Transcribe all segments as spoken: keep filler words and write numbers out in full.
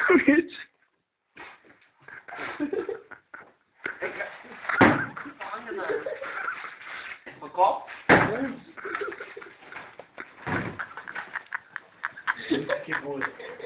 Jetzt. Verkauft? Gib wohl.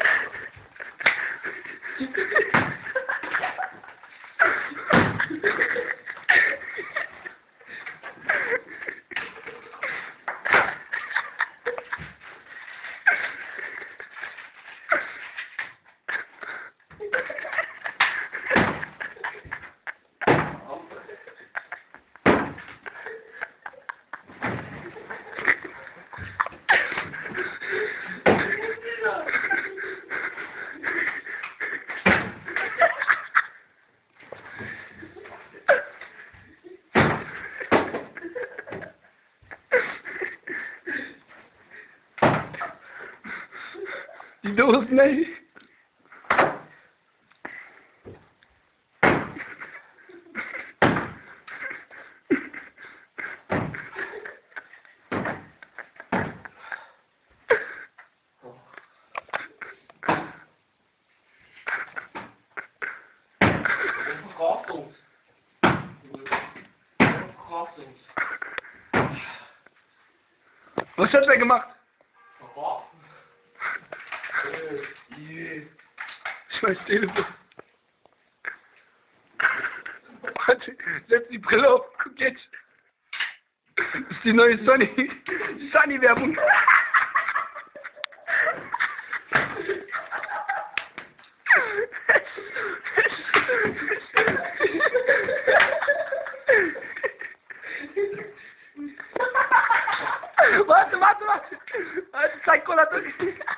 Die Dosen, ey. Verkauft. Verkauft. Was hat er gemacht? Verkauft. Schmeiß Telefon. Warte, setz die Brille auf. Guck jetzt. Das ist die neue Sonny. Sunny-Werbung. Warte, warte, warte. Warte, zeig Cola durch.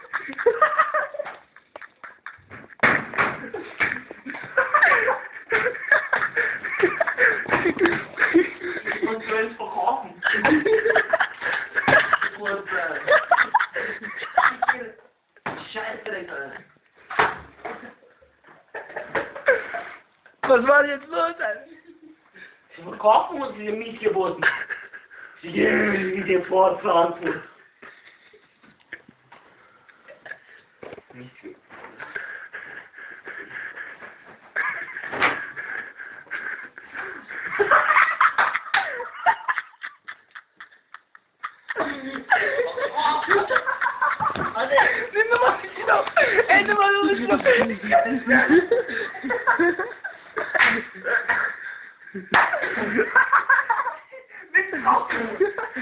Und du willst verkaufen. Und, äh, Scheiße, Digga. Was war denn jetzt los, Alter? Sie verkaufen uns diese Mietgeboten. Sie gehen dir fortfahren. Nimm doch mal die Schnauze! Ey, nimm mal so die Bitte kaufen!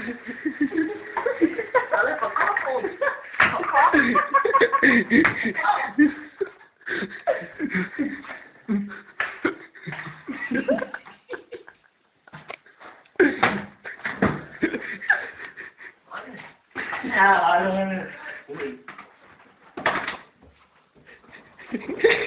Alle verkaufen uns! Verkaufen! Ja, also...